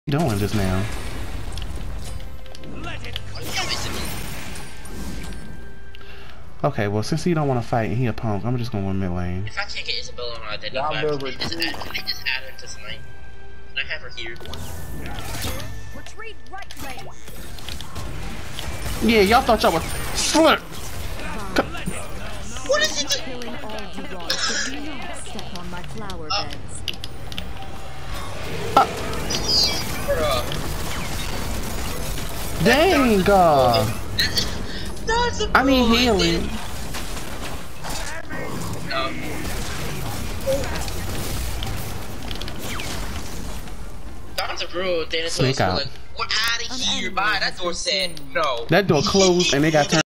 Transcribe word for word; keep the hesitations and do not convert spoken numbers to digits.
you doing just now? Okay, well since he don't want to fight and he a punk, I'm just gonna win mid lane. If I can't get Isabella on identify, can they just add, can they just add her to tonight? Can I have her here? Retreat right lane. Yeah, y'all thought y'all was slick. What is it? Killing all you want. Do not step on my flower beds. Uh, Bruh. dang, God. That's a I need healing. Um, That's a rule. Then it's Snake out. like, we're out of here. Bye. That door said no. That door closed and they got turned.